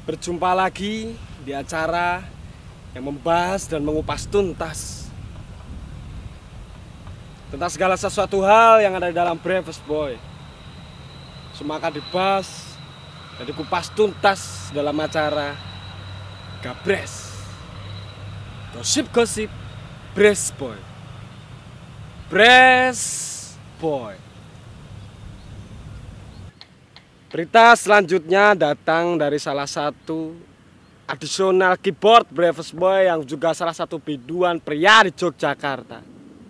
Berjumpa lagi di acara yang membahas dan mengupas tuntas tentang segala sesuatu hal yang ada di dalam Bravest Boy. Semua akan dibahas dan dikupas tuntas dalam acara Gabres. Gosip-gosip Bravest Boy. Bravest Boy. Berita selanjutnya datang dari salah satu additional keyboard Bravest Boy yang juga salah satu biduan pria di Yogyakarta.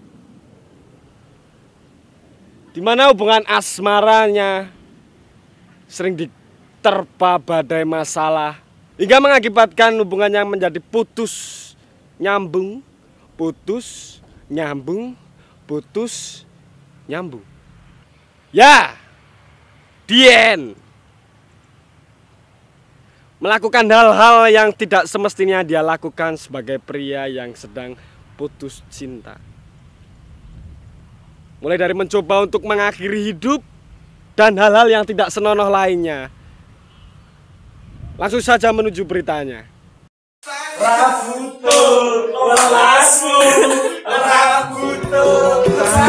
Di mana hubungan asmaranya sering diterpa badai masalah hingga mengakibatkan hubungannya menjadi putus nyambung. Ya, Dien melakukan hal-hal yang tidak semestinya dia lakukan sebagai pria yang sedang putus cinta. Mulai dari mencoba untuk mengakhiri hidup dan hal-hal yang tidak senonoh lainnya. Langsung saja menuju beritanya. Rafutul, welasmu, Rafutul,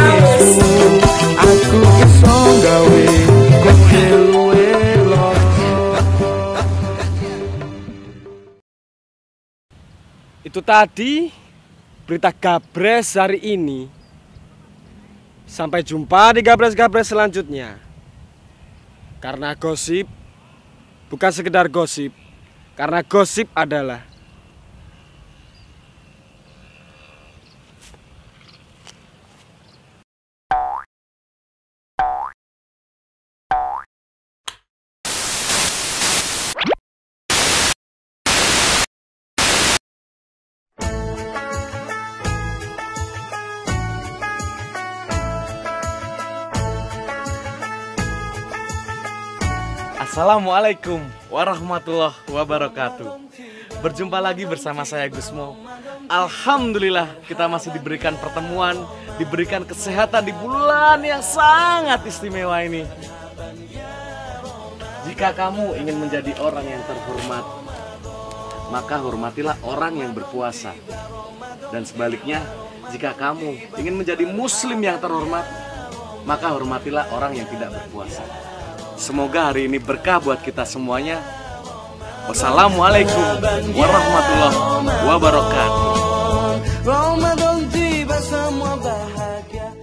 aku iso gawe kowe luwe lara. Itu tadi berita Gabres hari ini. Sampai jumpa di Gabres-Gabres selanjutnya. Karena gosip bukan sekedar gosip, karena gosip adalah Assalamualaikum warahmatullahi wabarakatuh. Berjumpa lagi bersama saya Gusmo. Alhamdulillah kita masih diberikan pertemuan, diberikan kesehatan di bulan yang sangat istimewa ini. Jika kamu ingin menjadi orang yang terhormat, maka hormatilah orang yang berpuasa. Dan sebaliknya, jika kamu ingin menjadi muslim yang terhormat, maka hormatilah orang yang tidak berpuasa. Semoga hari ini berkah buat kita semuanya. Wassalamualaikum warahmatullahi wabarakatuh. Ramadan tiba semua bahagia.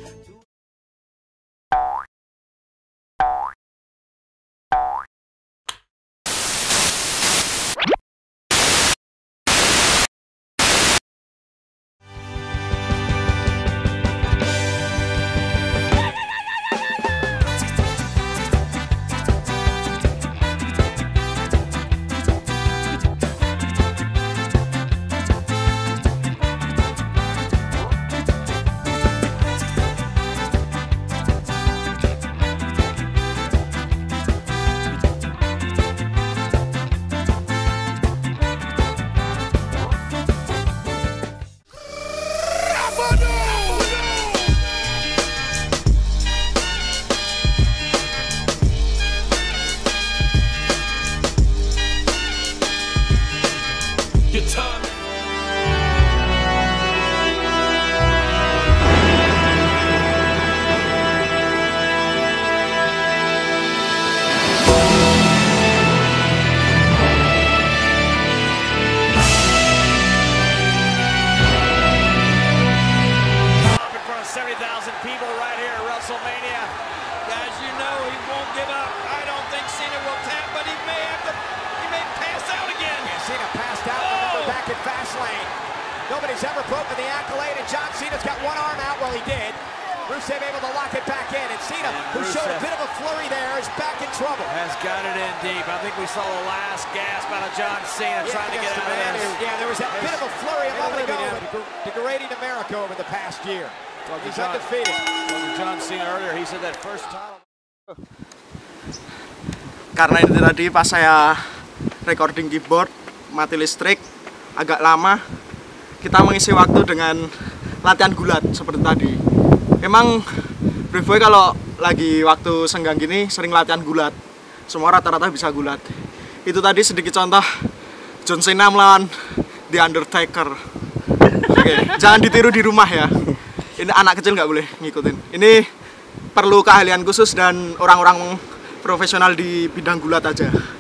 People right here at WrestleMania. Guys, you know he won't give up. I don't think Cena will tap, but he may pass out again. Yeah, Cena passed out, remember, back at Fastlane. Nobody's ever broken the accolade, and John Cena's got one arm out. Well, he did. Rusev able to lock it back in, and Cena, who showed a bit of a flurry there, is back in trouble. Has got it in deep. I think we saw the last gasp out of John Cena trying to get out of this. Yeah, there was that bit of a flurry a moment ago, degrading America over the past year. He's undefeated. John Cena earlier, he said that first title. Karena itu tadi pas saya recording keyboard mati listrik agak lama, kita mengisi waktu dengan latihan gulat seperti tadi. Emang Brave Boy kalau lagi waktu senggang gini sering latihan gulat. Semua rata-rata bisa gulat. Itu tadi sedikit contoh John Cena melawan The Undertaker. Oke, jangan ditiru di rumah ya. Ini anak kecil nggak boleh ngikutin. Ini perlu keahlian khusus dan orang-orang profesional di bidang gulat aja.